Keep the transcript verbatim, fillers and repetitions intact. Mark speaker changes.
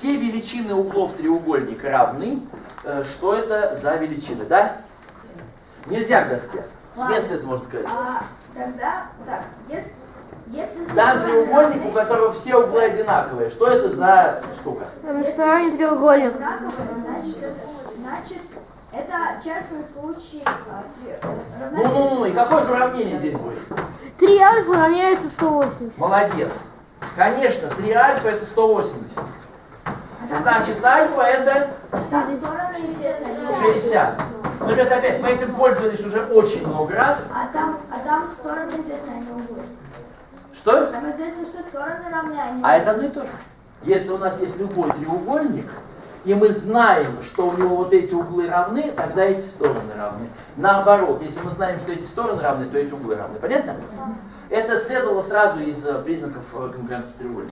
Speaker 1: все величины углов треугольника равны. Что это за величины, да? Нельзя к доске. С места это можно сказать.
Speaker 2: А, тогда, так, если... Если
Speaker 1: Дан треугольник, у которого все углы одинаковые. Что это за штука?
Speaker 3: Равносторонний треугольник.
Speaker 2: Значит, это, значит, это частный случай.
Speaker 1: Ну, ну, ну, и какое же уравнение здесь будет?
Speaker 3: три альфа равняется сто восемьдесят.
Speaker 1: Молодец. Конечно, три альфа это сто восемьдесят. Значит, альфа это шестьдесят. Ну, ребята, опять, мы этим пользовались уже очень много раз.
Speaker 2: А там, а там стороны известны, они углы.
Speaker 1: Что?
Speaker 2: Там известно, что стороны равны, они
Speaker 1: А это одно и то же. Если у нас есть любой треугольник, и мы знаем, что у него вот эти углы равны, тогда эти стороны равны. Наоборот, если мы знаем, что эти стороны равны, то эти углы равны. Понятно? Это следовало сразу из признаков конкурентности треугольника.